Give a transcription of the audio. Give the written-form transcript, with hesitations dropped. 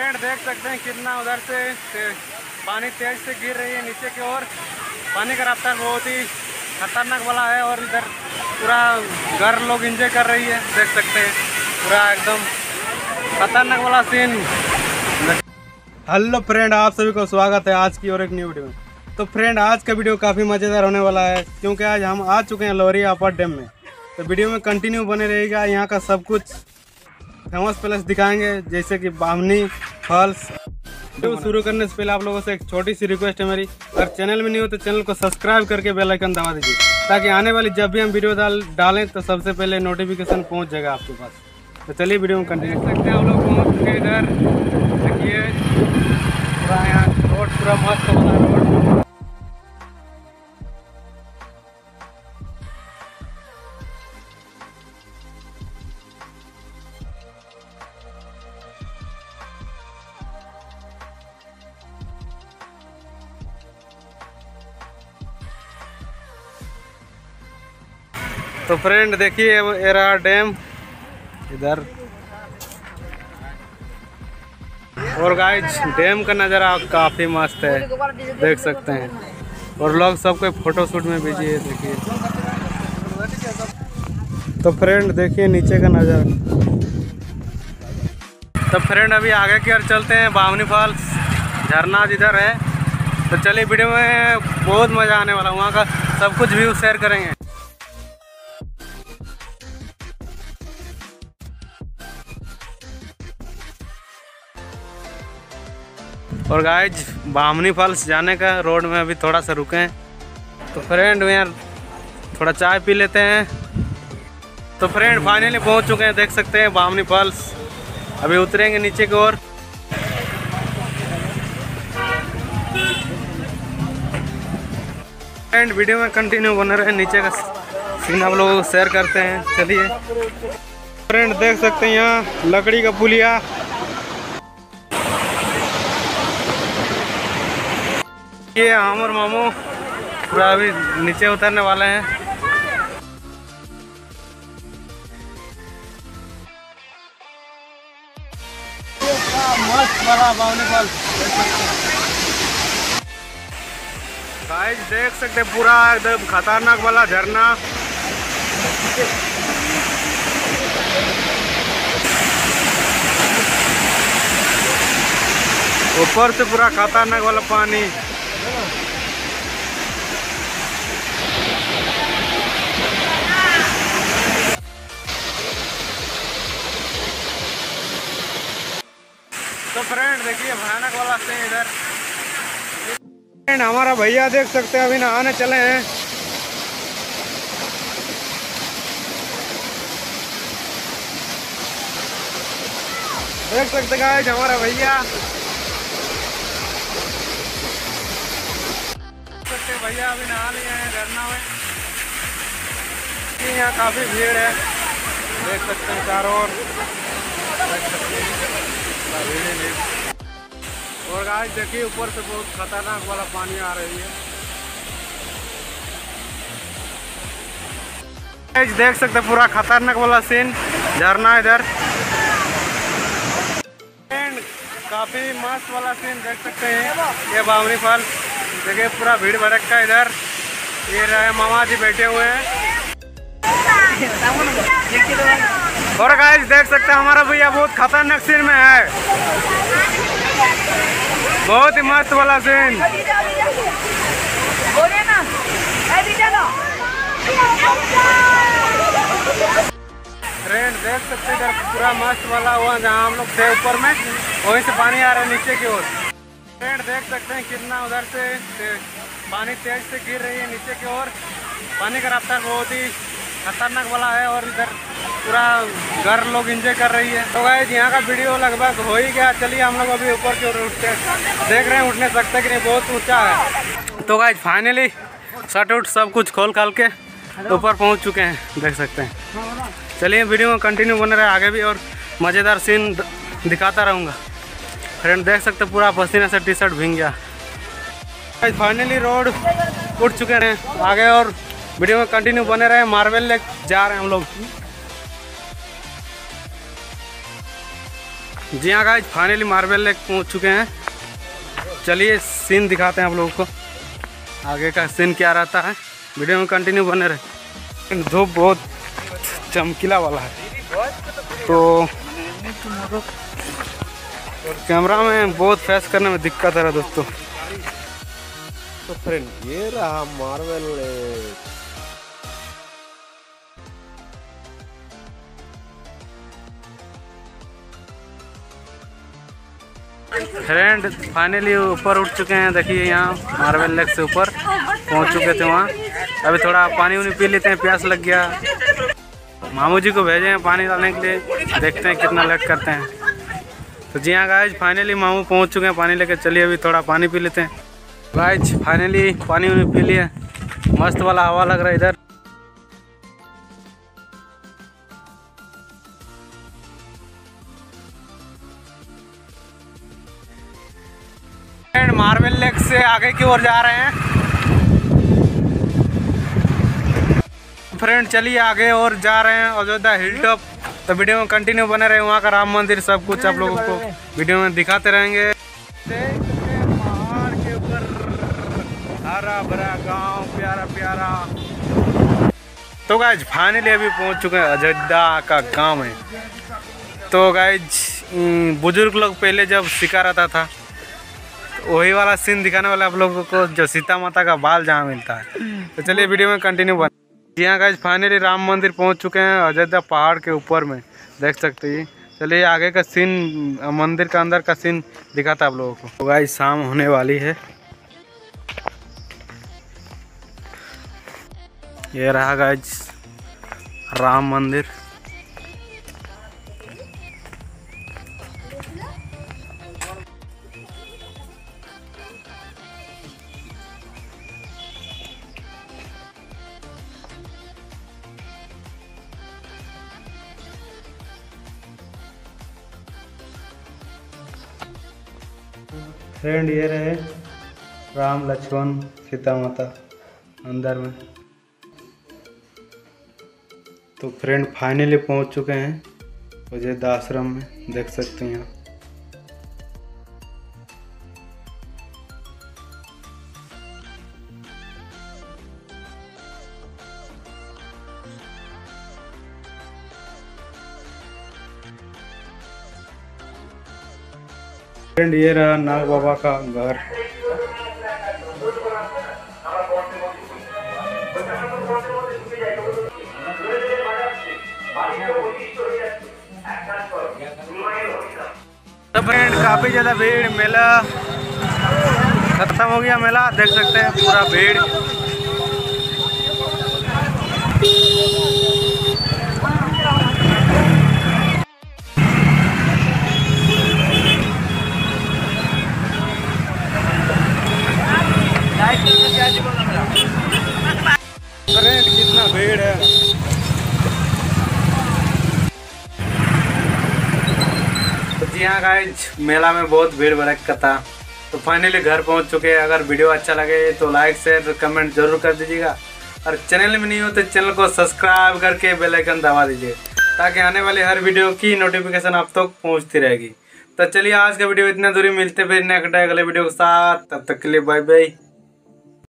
Friend देख सकते हैं कितना उधर से पानी तेज से गिर रही है नीचे की ओर। पानी का रफ्तार बहुत ही खतरनाक वाला है और इधर पूरा घर लोग एंजॉय कर रही है, देख सकते हैं पूरा एकदम खतरनाक वाला सीन। हेलो फ्रेंड, आप सभी को स्वागत है आज की और एक न्यू वीडियो में। तो फ्रेंड आज का वीडियो काफ़ी मज़ेदार होने वाला है क्योंकि आज हम आ चुके हैं लोहरी अपर डैम में। तो वीडियो में कंटिन्यू बने रहेगा, यहाँ का सब कुछ फेमस प्लेस दिखाएंगे जैसे कि बामनी फॉल्स। वीडियो शुरू करने से पहले आप लोगों से एक छोटी सी रिक्वेस्ट है मेरी, अगर चैनल में नहीं हो तो चैनल को सब्सक्राइब करके बेल आइकन दबा दीजिए ताकि आने वाली जब भी हम वीडियो डालें तो सबसे पहले नोटिफिकेशन पहुंच जाएगा आपके पास। तो चलिए वीडियो में कंटिन्यू कर सकते हैं। हम लोग पहुँच चुके इधर, देखिए पूरा यहाँ रोड पूरा मस्त बना रोड। तो फ्रेंड देखिए ये रहा डैम इधर, और गाइस डैम का नज़ारा काफ़ी मस्त है, देख सकते हैं। और लोग सब कोई फोटो शूट में बिजी है, देखिए। तो फ्रेंड देखिए नीचे का नज़ारा। तो फ्रेंड अभी आगे की ओर चलते हैं, बामनी फॉल्स झरना जिधर है। तो चलिए वीडियो में बहुत मज़ा आने वाला, वहाँ का सब कुछ व्यू शेयर करेंगे। और गाइज बामनी फॉल्स जाने का रोड में अभी थोड़ा सा रुके हैं, तो फ्रेंड यार थोड़ा चाय पी लेते हैं। तो फ्रेंड फाइनली पहुंच चुके हैं, देख सकते हैं बामनी फॉल्स। अभी उतरेंगे नीचे की ओर। फ्रेंड वीडियो में कंटिन्यू बने रहे, नीचे का सीन आप लोगों को शेयर करते हैं। चलिए फ्रेंड देख सकते हैं यहाँ लकड़ी का पुलिया, ये हम और मामू पूरा अभी नीचे उतरने वाले हैं। मस्त वाला बामनी फॉल्स गाइस देख सकते हैं, पूरा एकदम खतरनाक वाला झरना। ऊपर से पूरा खतरनाक वाला पानी। तो फ्रेंड देखिए भयानक वाला सीन इधर। फ्रेंड हमारा भैया देख सकते हैं अभी नहाने चले हैं। देख सकते गाइस हमारा भैया, भैया अभी नहा लिए हैं झरना में। यहाँ काफ़ी भीड़ है, देख सकते हैं चारों ओर, देख सकते हैं भीड़। और गाइस देखिए ऊपर से बहुत खतरनाक वाला पानी आ रही है। गाइस देख सकते हैं पूरा खतरनाक वाला सीन झरना इधर। काफ़ी मस्त वाला सीन देख सकते हैं, ये बामनी फॉल्स। देखिए पूरा भीड़ भड़का इधर। ये रहे मामा जी बैठे हुए हैं। और गाइस देख सकते हैं हमारा भैया बहुत खतरनाक सीन में है, बहुत ही मस्त वाला सीन। फ्रेंड देख सकते हैं पूरा मस्त वाला हुआ, जहाँ हम लोग थे ऊपर में वहीं से पानी आ रहा है नीचे की ओर। फ्रेंड देख सकते हैं कितना उधर से पानी तेज से गिर रही है नीचे की ओर। पानी का रफ्तार बहुत ही खतरनाक वाला है और इधर पूरा घर लोग एंजॉय कर रही है। तो गाइस यहाँ का वीडियो लगभग हो ही गया। चलिए हम लोग अभी ऊपर की ओर उठते देख रहे हैं, उठने सकते कि नहीं, बहुत ऊंचा है। तो गाइस फाइनली शर्ट उट सब कुछ खोल खाल के ऊपर पहुँच चुके हैं, देख सकते हैं। चलिए वीडियो में कंटिन्यू बने रहे आगे भी, और मज़ेदार सीन दिखाता रहूँगा। फ्रेंड देख सकते पूरा पसीने से टी शर्ट भीग गया। फाइनली रोड उठ चुके हैं आगे, और वीडियो में कंटिन्यू बने रहे। मार्बल लेक जा रहे हैं हम लोग। जी हाँ गाइस, फाइनली मार्बल लेक पहुँच चुके हैं। चलिए सीन दिखाते हैं आप लोगों को, आगे का सीन क्या रहता है। वीडियो में कंटिन्यू बने रहे। धूप बहुत चमकीला वाला है तो कैमरा में बहुत फेस करने में दिक्कत है दोस्तों। तो फ्रेंड ये रहा मार्बल लेक। फ्रेंड फाइनली ऊपर उठ चुके हैं। देखिए यहाँ मार्बल लेक से ऊपर पहुँच चुके थे वहाँ। अभी थोड़ा पानी उनी पी लेते हैं, प्यास लग गया। मामू जी को भेजे हैं पानी डालने के लिए, देखते हैं कितना लेट करते हैं। तो जी हाँ गाइज, फाइनली मामू पहुँच चुके हैं पानी लेके। चलिए अभी थोड़ा पानी पी लेते हैं। गाइज फाइनली पानी उनी पी लिए, मस्त वाला हवा लग रहा है इधर। मार्बल लेक से आगे की ओर जा रहे हैं फ्रेंड। चलिए आगे और जा रहे हैं अयोध्या हिल टॉप। तो वीडियो में कंटिन्यू बने रहे। वहाँ का राम मंदिर सब कुछ आप लोगों को वीडियो में दिखाते रहेंगे। पहाड़ के ऊपर हरा भरा गांव, प्यारा प्यारा। तो गाइज फाइनली अभी पहुँच चुके हैं अयोध्या का गाँव में। तो गाइज बुजुर्ग लोग पहले जब शिकार आता था वही वाला सीन दिखाने वाला आप लोगों को, जो सीता माता का बाल जहाँ मिलता है। तो चलिए वीडियो में कंटिन्यू बन। जी हाँ गाइज फाइनली राम मंदिर पहुँच चुके हैं अयोध्या पहाड़ के ऊपर में, देख सकते हैं। चलिए आगे का सीन, मंदिर का अंदर का सीन दिखाता है आप लोगों को। तो गाइज शाम होने वाली है। ये रहा गाइज राम मंदिर। फ्रेंड ये रहे राम लक्ष्मण सीता माता अंदर में। तो फ्रेंड फाइनली पहुंच चुके हैं अयोध्या आश्रम में, देख सकते हैं। फ्रेंड ये रहा नाग बाबा का घर। तो फ्रेंड काफी ज्यादा भीड़, मेला खत्म हो गया। मेला देख सकते हैं पूरा भीड़। फ्रेंड कितना भीड़ है। तो जी हाँ गाइज, मेला में बहुत भीड़ भड़का था। तो फाइनली घर पहुंच चुके हैं। अगर वीडियो अच्छा लगे तो लाइक शेयर कमेंट जरूर कर दीजिएगा। और चैनल में नहीं हो तो चैनल को सब्सक्राइब करके बेल आइकन दबा दीजिए, ताकि आने वाली हर वीडियो की नोटिफिकेशन आप तक पहुंचती रहेगी। तो चलिए आज का वीडियो इतना दूरी, मिलते फिर नेक्स्ट अगले वीडियो के साथ। तब तक के लिए बाय बाय।